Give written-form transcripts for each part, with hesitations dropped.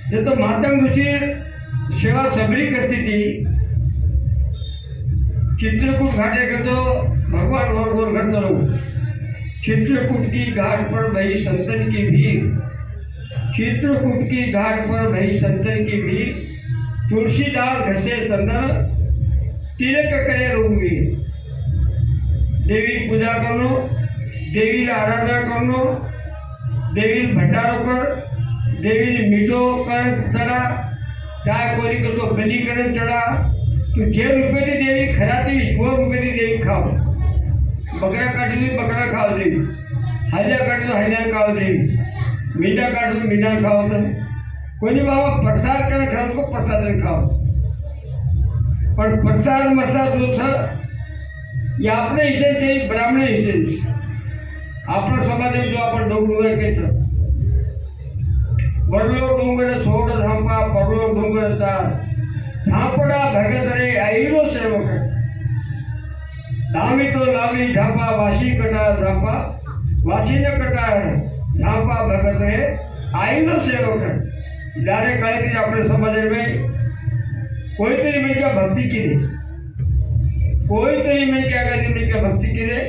ये तो मातंग ऋषि सेवा सबरी करती थी। चित्रकूट घाटे कर दो भगवान और करता रहो। चित्रकूट की घाट पर भई संतन की भीड़, चित्रकूट की घाट पर भई संतन की भीड़, तुलसीदास घसे संदन तिलक करे रघुवीर। देवी पूजा करनो, देवी आराधना करनो, देवी भंडारो कर, देवी मीठो कर चढ़ा, चाहे कोई को तो बलीकरण चढ़ा। तो जे रुपये की देवी खराती 100 रुपये की देवी खाओ। बकरा काटी तो बकरा खाओ देवी, हजा काटी तो हजा खाओ देवी, मीठा काटो तो मीठा खाओ। तो कोई बाबा प्रसाद कर खाओ को प्रसाद खाओ। पर प्रसाद मसाद जो था ये अपने हिस्से से ब्राह्मण हिस्से अपना समाज जो अपन डोंगर के था बड़लो डोंगर छोड़ धापा बड़लो डोंगर झापड़ा भगत रे आईरो सेवक दामी तो लामी झापा वासी कटा झापा वासी न कटा झापा भगत रे आईरो सेवक। जारे काले की अपने समाज में कोई तेरी में क्या भक्ति की रे, कोई तेरी में क्या करी में क्या भक्ति की रे।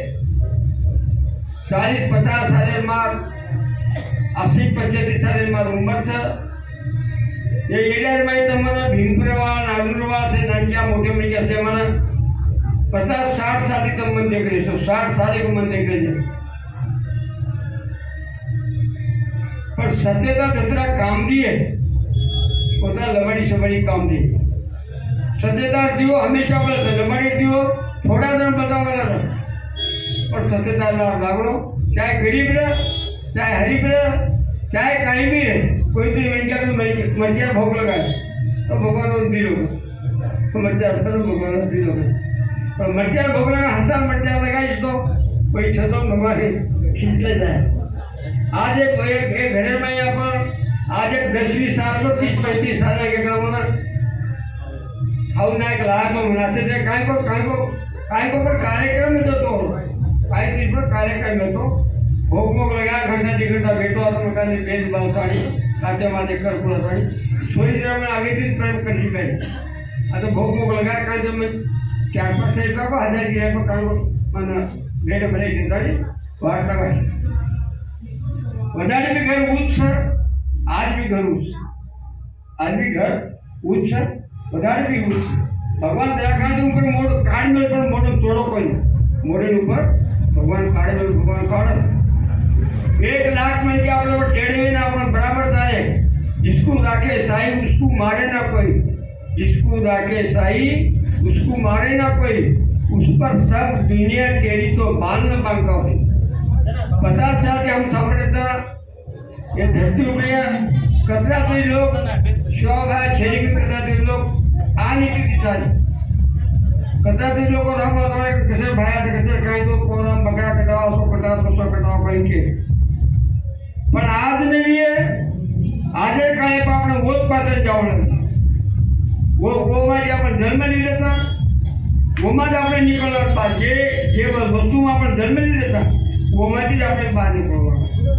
40-50 साल मार 80-85 साल मार उम्र था ये एरिया में तो मना भीमपुरवा नागुरवा से नांचा मोटे में कैसे मना 50-60 साल की तब मन देख रहे हो, 60 साल को मन देख रहे। पर सत्यता दूसरा काम दी है, उतना लमड़ी सबड़ी काम दी। सत्यता दियो हमेशा बोला था, लमड़ी दियो थोड़ा दिन बता बोला था। पर सत्यता लागलो चाहे गरीब रहे चाहे हरीब रहे चाहे कहीं भी है, कोई तो इवेंट का मर्जिया भोग लगाए तो भगवान दिल होगा तो मर्जिया तो भगवान दिल होगा। पर मर्जिया भोग लगा हंसा मर्जिया लगाई तो कोई छतो भगवान खींचले जाए। आज एक घर में अपन आज एक 10-20 साल को 30-35 साल के काम ना खाऊ ना एक लाख में मनाते थे। काय को पर कार्यक्रम में तो काय चीज पर कार्यक्रम में तो भोग मोग लगा घंटा 2 घंटा बैठो और मकान में बेच बालताड़ी काटे माते कर पूरा ताड़ी थोड़ी देर में आगे की प्रेम कर दी गई। तो भोग मोग लगा कर जब मैं 4-5 रुपया को 1000 की पर कर मन बेड भरे की ताड़ी वाट लगा वजाड़ी भी घर उच्च आज भी घर उच्च, आज भी घर उच्च वजाड़ी भी उच्च। भगवान दया करे तो ऊपर मोड़ काट में पर मोड़ तोड़ो कोई मोड़े ऊपर भगवान काटे में भगवान काटे 1 लाख में क्या आप लोग टेढ़े ना अपना बराबर जाए। जिसको राखे साई उसको मारे ना कोई, जिसको राखे साई उसको मारे ना कोई। उस पर सब दुनिया टेढ़ी तो बाल न बांका हो। 50 साल के हम सामने था ये धरती में कचरा थे लोग शौक है छेड़ी में कचरा थे लोग आ नहीं की कचरा थे लोग और हम कैसे भाया थे कैसे कहीं तो पौधा बकरा कटाओ 150-200 कटाओ कहीं के। पर आज नहीं है आज कहीं पर अपने वो पात्र जाओ वो मारी अपन जन्म नहीं लेता वो मारी अपने निकल आता जे वस्तु में अपन जन्म नहीं लेता वो मारी अपने बाहर निकलवा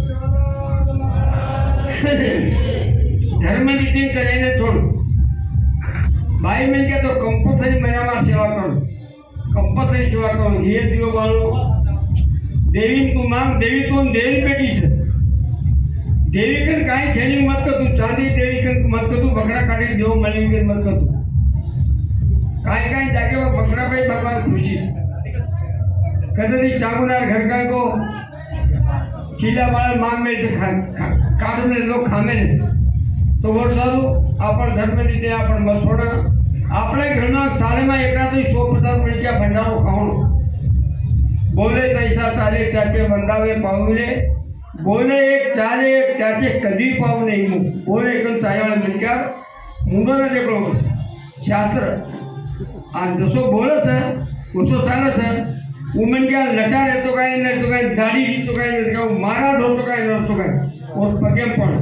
धर्म नीति करेंगे छोड़ो भाई मैं क्या तो कंपल्सरी महीना में सेवा करो, कंपल्सरी सेवा करो। ये दियो बालो देवी तू मांग देवी तू देवी बेटी से देवी कन काई खेली मत कर तू चांदी देवी कन मत कर तू बकरा काटे देव मलिंग के मत कर तू काई काई जाके वो बकरा पे भगवान खुशी से कदरी चामुंडा घर का को चीला वाला मांग में काट में लोग खामे तो वो सारू अपन घर में नीचे अपन मसोड़ा अपने घर में साले में एक रात 150 मिनट का भंडारो खाओ बोले तैसा तारे चाचे बंदावे पावले बोले एक चाले एक चाचे कभी पाव नहीं बोले एक चाय वाला मिलकर मुंडो ने देख लो शास्त्र आज जसो बोलत है उसो चालत है उमन क्या लटा रहे तो कहीं दाढ़ी तो कहीं मारा धो तो कहीं और पगे पड़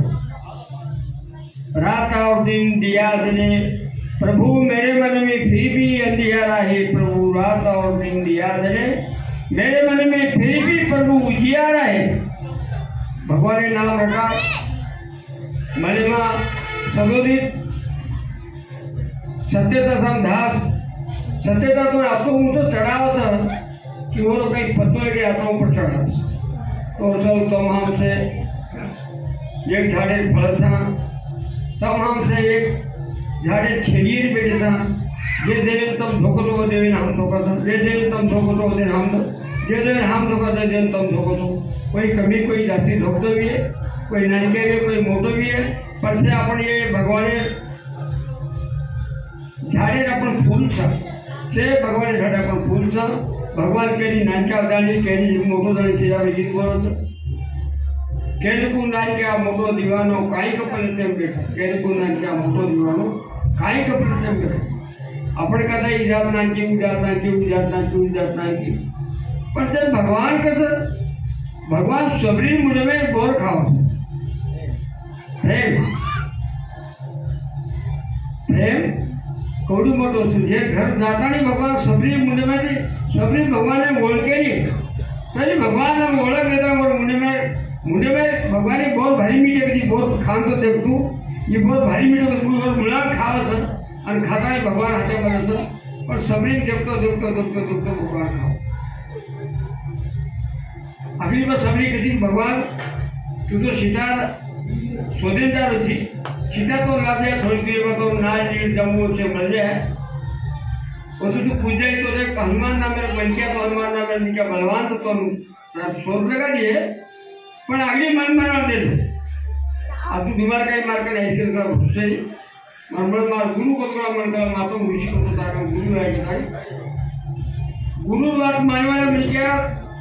रात और दिन दिया देने प्रभु मेरे मन में फिर भी अंधियारा है प्रभु रात और दिन दिया देने मेरे मन में फिर भी प्रभु उजियारा है। भगवान ने नाम रखा मन में सदोदित सत्यता धास सत्यता तो आतो ऊंचो चढ़ाव कि वो लोग कहीं पत्तों के आत्मा ऊपर चढ़ा तो सब तमाम से एक झाड़े फल था तमाम से एक झाड़े छेड़िए बेटे था ये देवे तम धोखो तो वो देवे हम धोखा दो ये देवे तम धोखो तो वो देवे हम दो ये देवे हम धोखा दे देवे तम धोखो दो कोई कमी कोई जाति धोखो भी है कोई नानके भी कोई मोटो भी है पर से अपन ये भगवान झाड़े अपन फूल था से भगवान झाड़े अपन फूल था भगवान केरी नानका दानी केरी मोटो दानी सीधा गीत बोलो छो केरकू नानका मोटो दीवानो काई कपल तेम बेठा केरकू नानका मोटो दीवानो काई कपल तेम बेठा अपने कहता है इजात नानकी उजात नानकी उजात नानकी उजात नानकी पर ते भगवान कसं भगवान सबरी मुझे में बोर खाओ प्रेम प्रेम कौड़ू मोटो ये घर जाता नहीं भगवान सबरी मुझे में थी सबरी भगवान ने बोल के नहीं पहले भगवान ने बोला देता और मुझे में भगवान ने बहुत भारी मीठे थी बहुत खान तो देख तू ये बहुत भारी मीठे को मुलाक खावा सर और खाता है भगवान हाथे बना और सबरी देखते देखते देखते देखते भगवान खाओ अगली बार सबरी कभी भगवान क्योंकि सीता स्वदेशदार थी सीता तो लाभ दिया थोड़ी देर में तो नाल जी जम्मू से मिल जाए वो तो पूजा ही तो देख हनुमान नाम में बन गया तो हनुमान नाम में क्या बलवान तो सोच लगा दिए पर अगली मन मना दे दो अब तू बीमार का ही मार कर ऐसे कर उससे मन मार गुरु को थोड़ा मन कर मातो ऋषि को तो ताकि गुरु है कि गुरु बात मानने वाला मिल गया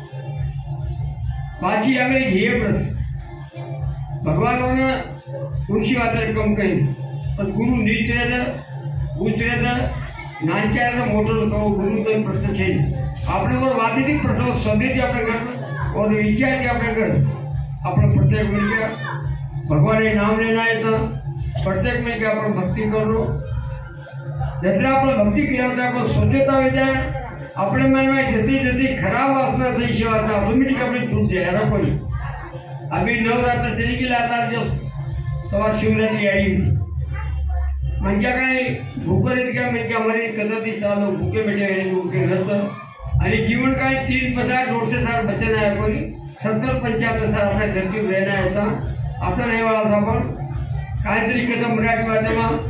पाची आ गई ये प्रश्न भगवान ने उनकी बातें कम कही पर गुरु नीच रहता उच्च रहता नानक्या रहता मोटर कहो गुरु तो प्रश्न चाहिए आपने और वादिक प्रश्न सभी थी अपने घर और विचार थी अपने घर अपने प्रत्येक मिल गया भगवान ने नाम लेना है तो प्रत्येक मिल गया अपन भक्ति कर लो जैसे अपने भक्ति किया होता है अपन स्वच्छता हो जाए अपने मन में जितनी जितनी खराब वासना सही से वासना ऑटोमेटिक अपनी छूट जाए हर कोई अभी नवरात्र चली के लाता जो सवा शिवरात्रि आई हुई मन क्या कहीं भूखे रहते क्या मैं क्या हमारी कदर सालों भूखे बैठे हैं भूखे रस आणि जीवन काय 350 साल बचना है कोई 70-75 साल आपल्या धरती रहना है असं नाही वाला आपण काहीतरी कसं मराठी माध्यमात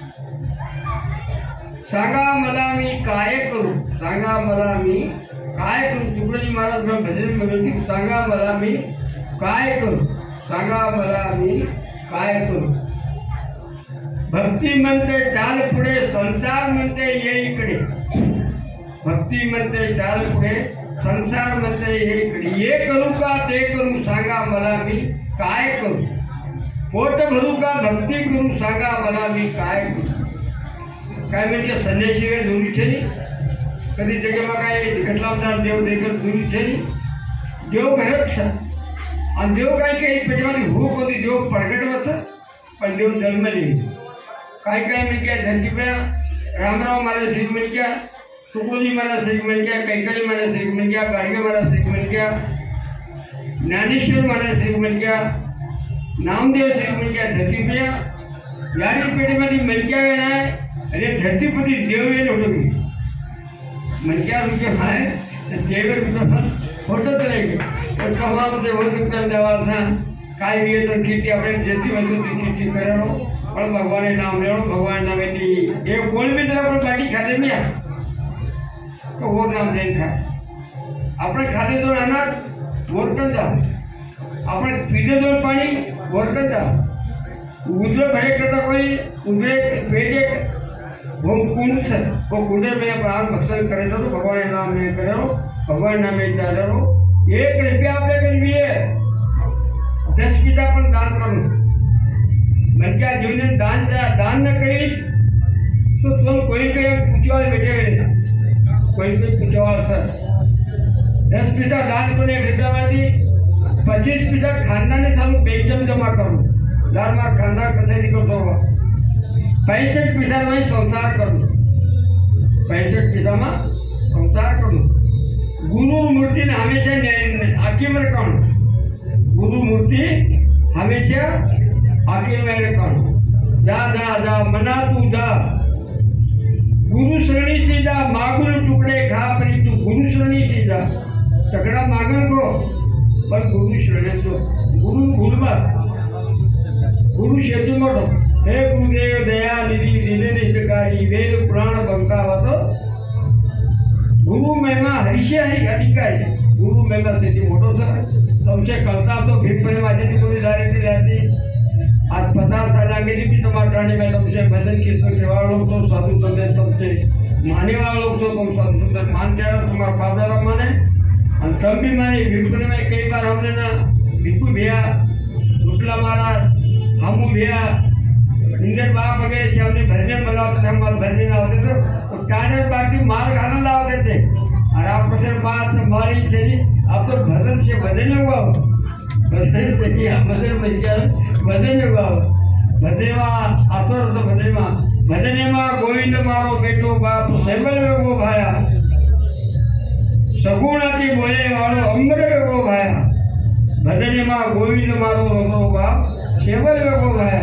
सांगा मला मी काय करू सांगा मला मी काय करू तुकडोजी महाराज भजन म्हणून सांगा मला मी काय करू सांगा मला मी काय करू भक्ती म्हणते चाल पुढे संसार म्हणते ये इकडे भक्ती म्हणते चाल पुढे संसार म्हणते ये इकडे ये करू का ते करू सांगा मला मी काय करू पोट भरू का भक्ती करू सांगा मला मी काय करू काय म्हणजे संन्यासी वेळ दूरी छे कधी जगेમાં काय ઘટલામદાર देव देकर दूरी छे देव घरत છે અને देव काय काही पेटवानी भूक होती देव प्रगट होत पण देव जन्मली काय काय मिल गया धरती पे रामराव महाराज सिंह मिल गया सुखोजी महाराज सिंह मिल गया कैकड़ी महाराज सिंह मिल गया गाड़गे महाराज सिंह मिल गया ज्ञानेश्वर महाराज सिंह मिल गया नामदेव सिंह मिल गया धरती पे यानी पेटी में मिल गया है अरे धरती पर देव ये होटो मन क्या उनके भाई देव फोटो चलेगी और कमाल से वो निकल जावा था काय भी तो खेती अपने जैसी वस्तु की खेती करो और भगवान नाम ले भगवान नाम ये कोई भी तरह पर बाकी खाते में तो वो नाम नहीं था अपने खाते तो अनाज वोट कर जाओ अपने पीते तो पानी वोट कर जाओ उधर भरे करता कोई उधर बेटे वो कुंड से वो कुंडे में प्राण भक्षण करे तो भगवान नाम नहीं करो भगवान नाम में चालो 1 रुपया आपने कर लिए 10 पिता पर दान करो मन क्या जीवन दान न करीश तो तुम कोई कहीं पूछवा बैठे हुए कोई पूछवा सर 10 पिता दान को 1 रुपया में 25 पिता खानदान ने सामू बेजम जमा करो दार मार खानदान कैसे निकलता होगा 65 पैसा में संसार करो 65 पैसा में संसार करो गुरु मूर्ति ने हमेशा आखिर में कौन गुरु मूर्ति हमेशा आखिर में कौन जा जा जा मना तू जा, गुरु श्रेणी से जा, मागुल टुकड़े खा परी तू गुरु श्रेणी से जा, तगड़ा मागण को पर गुरु श्रेणी तो गुरु भूलवा, गुरु शेतु मोटो हे गुरुदेव दया निधि निधि निष्कारी वेद पुराण बंकावत गुरु महिमा हरिषे हरि अधिकारी, गुरु महिमा से मोटो सर तुमसे कळता तो भिप्पणे माझी कोणी डायरेक्ट रहती आज 50 सालांगे भी तुम्हारा टाणी में तुमसे भजन कीर्तन के वालों तो साधु संत तुमसे माने वालों तो तुम साधु संत मान जाओ, तुम्हारा फादर माने और तब भी माने भिप्पणे में कई बार हमने ना भिप्पू भैया रुपला महाराज हम भैया इंदर बाप वगैरह से हमने भजन बनाते थे, हम भजन आते थे तो टाणर पार्टी माल खाना लाते थे और आपको सिर्फ बात मारी चली अब तो भजन से भजन हुआ, भजन से किया भजन में क्या भजन हुआ, भजनेवा आतो तो भजनेवा गोविंद मारो बेटो बाप सेवल वेगो भाया, सगुणाती बोले वालो अमर वेगो भाया, भजनेवा गोविंद मारो बेटो बाप सेवल वेगो भाया,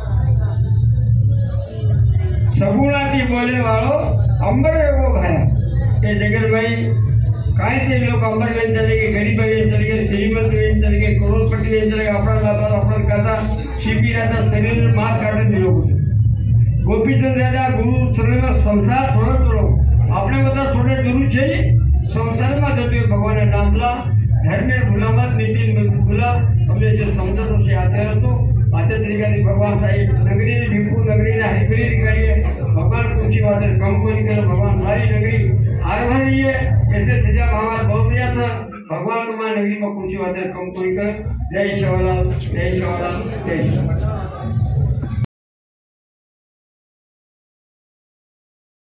सगुणाती बोले वालो अंबर वेगो भाया। ये जगह भाई काय ते लोग अंबर वेन चले गए, गरीब वेन चले गए, श्रीमंत वेन चले गए, करोड़पति वेन चले गए, अपना लाता अपना करता शिपी रहता शरीर में मांस काटने दे लोग, गोपीचंद राजा गुरु शरण में संसार थोड़ा थोड़ा आपने बता थोड़े गुरु चाहिए संसार में जब भगवान ने डांटला घर में भूला मत नितिन भूला हमने जो समझा तो से आते रहो तो आते तरीका से भगवान साहिब नगरी ने भिक्खू नगरी ने हरिप्रीत करिए भगवान कुछ बातें कम को नहीं करे, भगवान सारी नगरी आर भरी है ऐसे सजा हमारा बहुत दिया था भगवान तुम्हारी नगरी में कुछ बातें कम को नहीं कर। जय शिवलाल जय शिवलाल जय शिवलाल।